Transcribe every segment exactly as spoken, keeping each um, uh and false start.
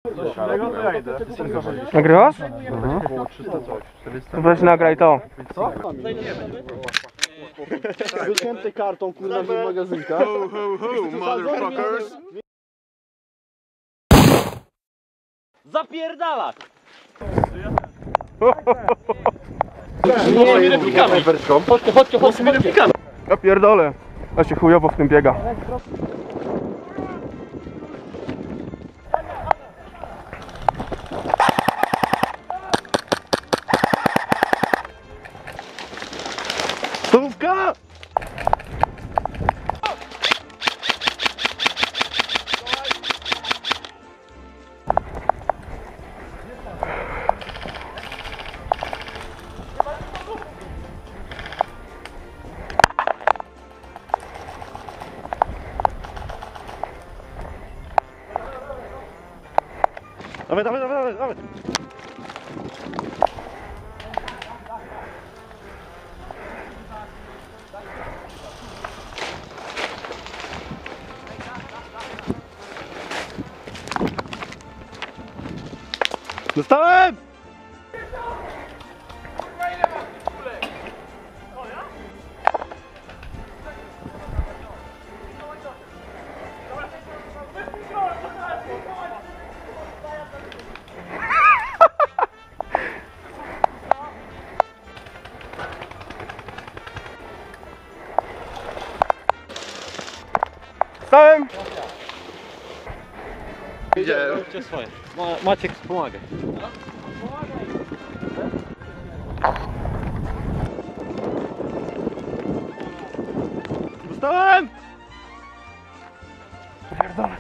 Nagrywasz? Mhm. Weź nagraj to. Co? Wycięty karton, kurwa, z magazynka. Ho, ho, ho, motherfuckers! Zapierdala! Nie, nie replikamy. Chodźcie, chodźcie, chodźcie, chodźcie. Ja pierdolę. A się chujowo w tym biega. Stówka! Dawaj, dawaj, dawaj, dawaj! Dostałem! Stałem! Widziałem. Róbcie swoje. Maciek pomaga. Dostałem! Pierdolę.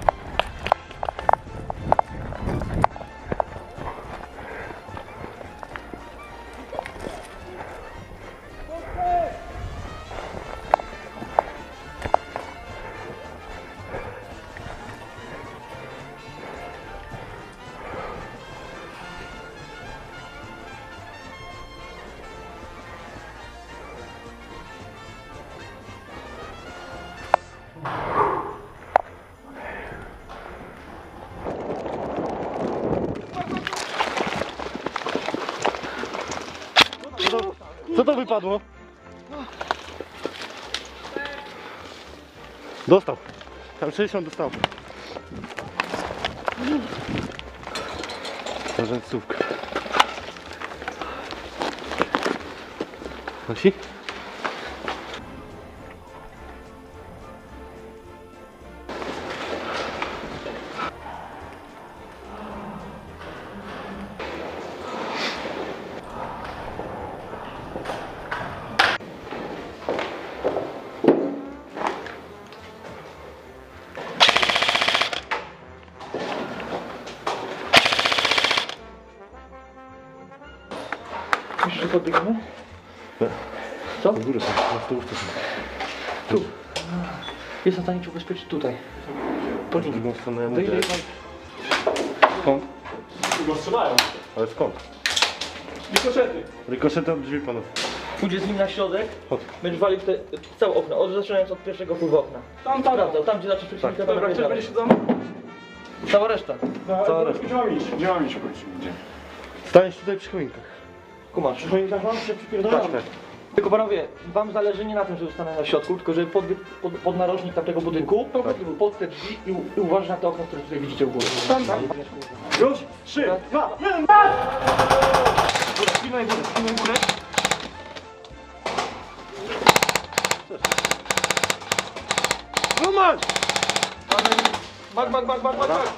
Co to, co to wypadło? Dostał. Tam sześćdziesiąt dostał. Rzęsówka. Nosi? Myślisz, że podbiegamy? Co? Do góry są, na stołówce są. Tu. Jest na stanie cię ubezpieczyć tutaj. Po drugą stronę ja To ile mówię. jest? Skąd? Go strzelają. Ale skąd? Rikoszety. Rykoszety od drzwi panów. Pójdzie z nim na środek, Chodź. będziesz walił w te w całe okno, od, zaczynając od pierwszego wpływu okna. Tam, tam. Sprawdzał, tam gdzie zaczniesz przeciwnika, Dobra, tam gdzie będzie będzie dalej. siedzony? Cała reszta. Cała reszta. Gdzie mam iść? Gdzie mam iść w końcu? Gdzie? Staniesz tutaj przy choinkach. Kumasz. Choinkach mam się przypierdolać? Tak, tak. Tylko panowie, wam zależy nie na tym, żeby stanąć na środku, tylko żeby pod, pod, pod narożnik tamtego budynku, pod te drzwi i, i uważać na te okna, które tutaj widzicie u góry. Tam, tam. Już? Trzy, dwa, jeden, Spinaj górę, spinaj górę. Roman! Bak, bak, bak, bak, bak, bak.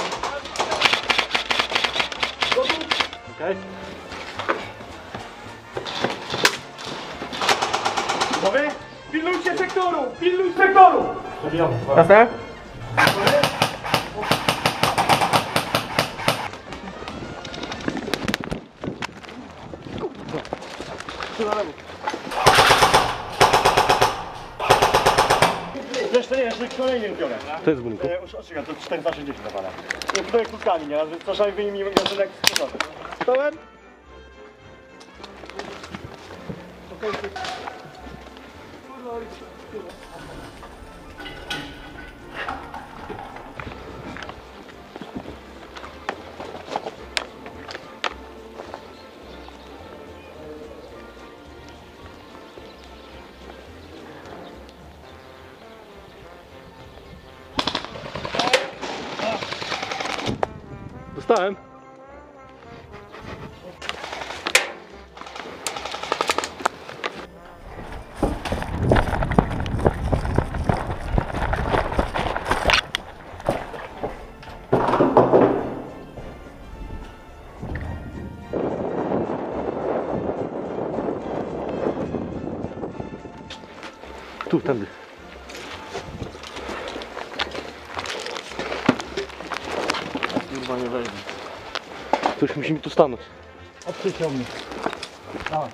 Gotów? Okej. Gotowy? Pilnujcie sektoru! Pilnuj sektoru! Jasne? Jeszcze nie, jeszcze kolejny nie biorę. To jest w budynku. E, Oczekaj, to czterysta sześćdziesiąt nawala. No tutaj krótkami, nie? Czasami wyjmij magazynek z przodu. Stałem? Dostałem. Tu, tędy. Kurwa nie wejdzie. Ktoś musi mi tu stanąć. Odkryciał mnie. Dawaj.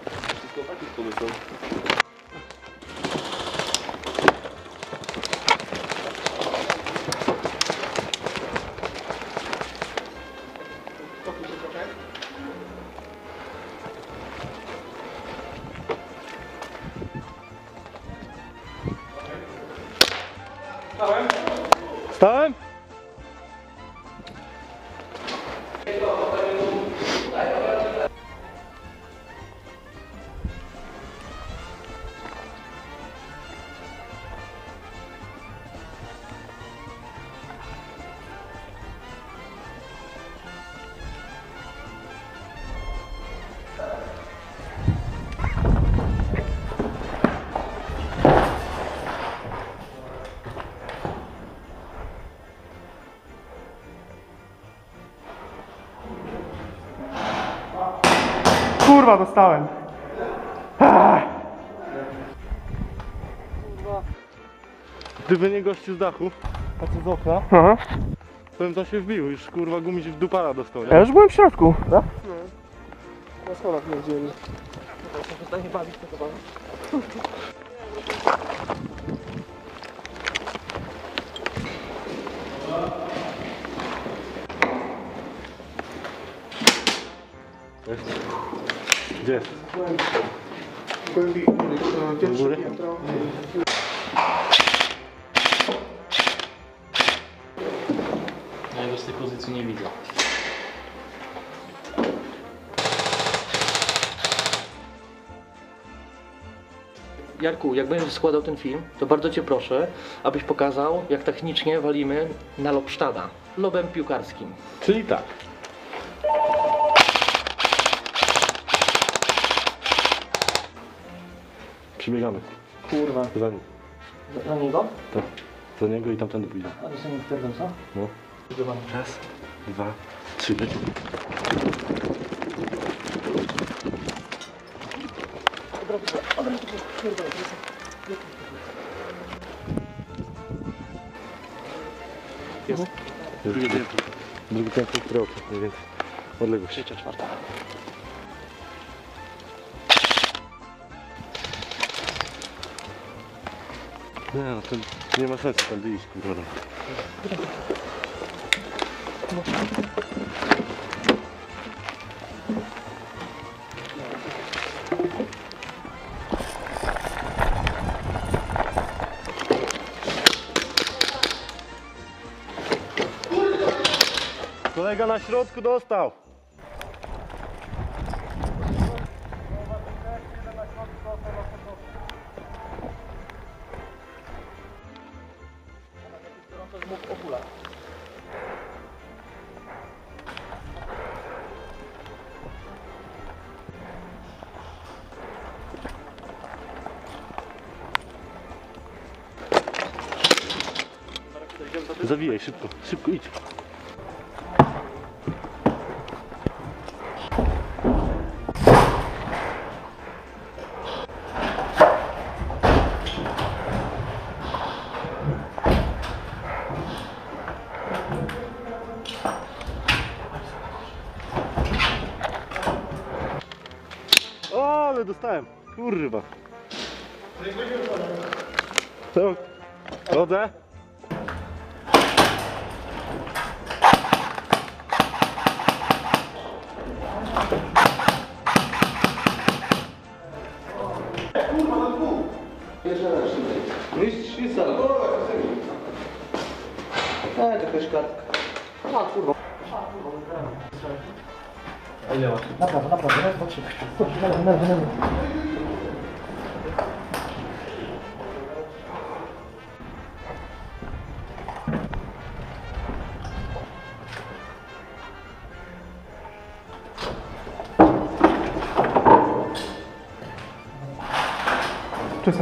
Stałem? Kurwa, dostałem. Ah. Gdyby nie gościu z dachu, a co z okna, Aha. to bym tam się wbił. Już kurwa gumić w dupara dostał, nie? Ja już byłem w środku. Tak? Na schodach nie wzięli. Przestanie bawić, to chyba. Gdzie jest? Do góry? Ja go z tej pozycji nie widzę. Jarku, jak będziesz składał ten film, to bardzo Cię proszę, abyś pokazał, jak technicznie walimy na lobsztada, lobem piłkarskim. Czyli tak. Przybiegamy. Kurwa. Za, nim. Za niego? tak. Za niego i tamtędy pójdę. A to sobie nie wpierdol, co? No. Raz, dwa, trzy, lecimy. Jest. Drugie piętro. Drugie piętro, które okno, mniej więcej. Odległość. Trzecia, czwarta. Nie no, to nie ma sensu tam iść, kurwa. Kolega na środku dostał. Zawijaj, szybko, szybko idź. O, ale dostałem, kurwa. To, chodzę. Mistrz i sal. Eee, to jakaś kartka. A, kurwa. A ile masz? Naprawdę, naprawdę, raz, dwa, trzy. Nerwy, nerwy, nerwy. Czysto.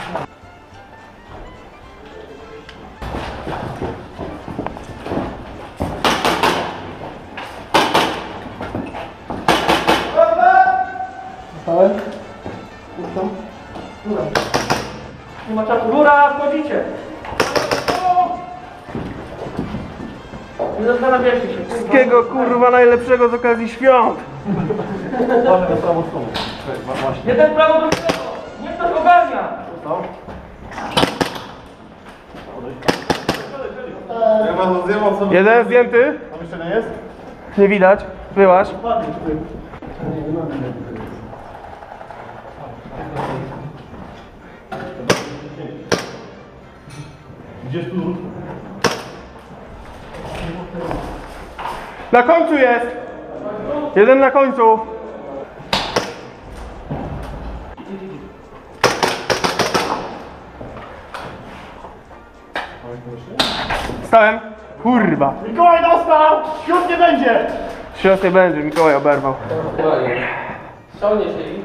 Dostałem? Dostałem? Góra. Nie ma czasu. Góra, wchodzicie! Nie zastanawiajcie się. Wszystkiego kurwa najlepszego z okazji świąt! Mamy na prawą stronę. Właśnie. Jeden prawo do lewo! Nie ktoś ogarnia! Jeden zdjęty? Tam jeszcze nie jest? Nie widać. Byłaś. Gdzieś tu? Na końcu jest! Jeden na końcu! Stałem. Kurwa. Mikołaj dostał! Świąt nie będzie! Świąt nie będzie, Mikołaj oberwał. Ściągnie się i...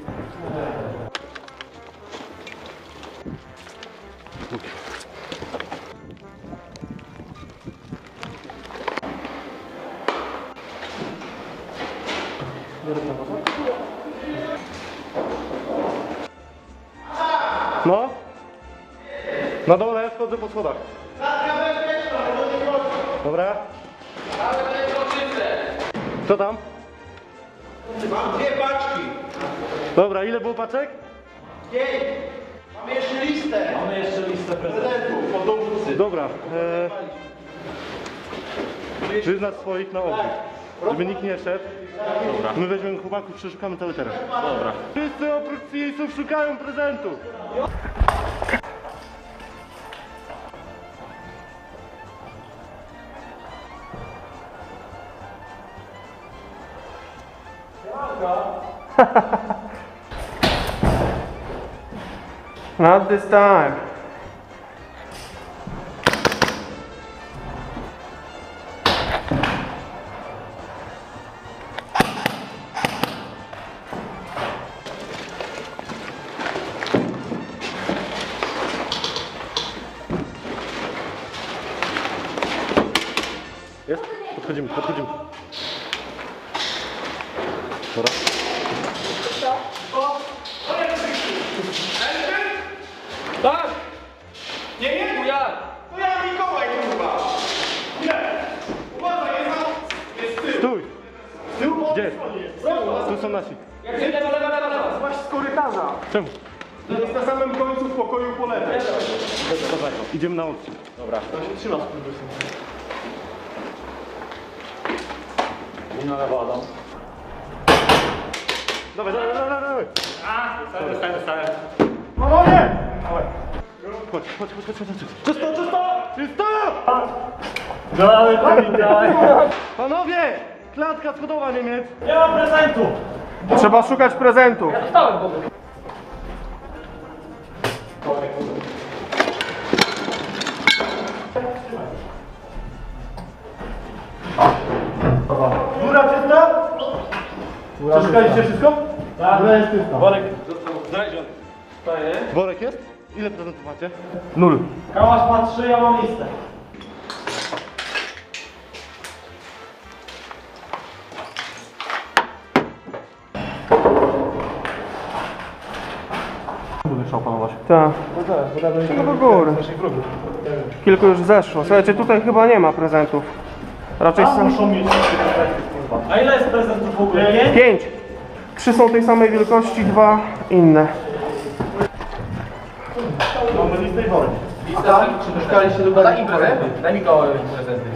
No? Na dole, schodzę po schodach. Dobra. Co tam? Mam dwie paczki. Dobra, ile było paczek? Pięć. Mamy jeszcze listę. Mamy jeszcze listę Prezentów. Podobnicy. Dobra. E... Przyznać swoich na obieg. Żeby nikt nie szedł. Dobra. My weźmiemy chłopaków, przeszukamy cały teren. Dobra. Wszyscy oprócz C S-ów szukają prezentu. Not this time. Jest? Podchodzimy, podchodzimy. Dobra. Tak! Nie wiem jak! To ja Mikołaj, kurwa. Nie. Uważaj, jest na... Jest tył. Stój! Tył po Gdzie? stronie jest. Tu są nasi. Jak się lewa, lewa, lewa, lewa! Właśnie z korytarza. Czemu? Jest na samym końcu w pokoju po lewej. Dawaj, idziemy na oczy. Trzyma z tym Nie na lewo, Adam. Dawaj, dawaj, dawaj, dawaj. Dostałem, dostałem, dostałem. Panowie! Chodź, chodź, chodź, chodź, chodź. Czysto, czysto! Czysto! Dawaj, dawaj. Panowie! Klatka schodowa Niemiec! Nie mam prezentu! Trzeba szukać prezentu. Ja dostałem go. Góra czysta? Przeszukaliście wszystko? Tak. Góra jest czysta. Worek. Worek jest? Ile prezentów macie? Nul. Kałasz ma trzy, ja mam listę. Będę szałpanować. Tak. No do góry. Kilku już zeszło. Słuchajcie, tutaj chyba nie ma prezentów. Raczej Tam są... muszą mieć prezenty, kurwa. A ile jest prezentów w ogóle? Nie? Pięć. Trzy są tej samej wielkości, dwa inne. Mamy listę i worek. Lista, czy szukaliście do Daj im prezenty. Daj Mikołajowi prezenty.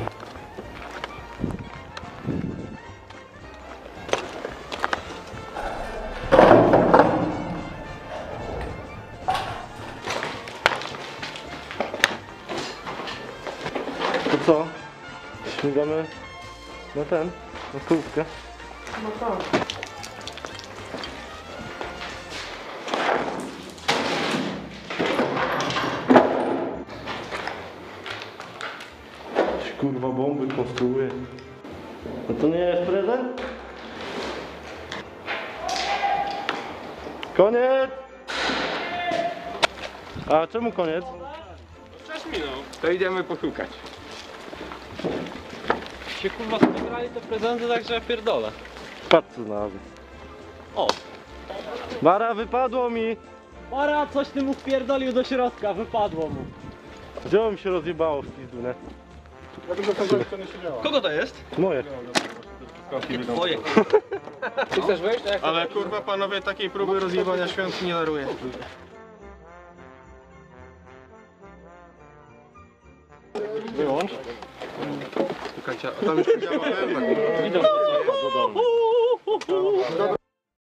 To co? Śmigamy na ten, na stołówkę. No tak. Kurwa bomby konstruuje. No to nie jest prezent? Koniec! A czemu koniec? Czas minął. To idziemy poszukać. Się kurwa spotkali te prezenty, także pierdolę. Patrz co znalazłem. O! Bara, wypadło mi! Para, coś ty mu wpierdolił do środka, wypadło mu. Dzieło mi się rozjebało w pizdu, nie? Kogo to jest? Moje. Twoje. Ty chcesz wejść? Jak Ale kurwa panowie, takiej próby rozjebania świąt nie daruję. Wyłącz. Czekajcie, a tam już działa. Idą.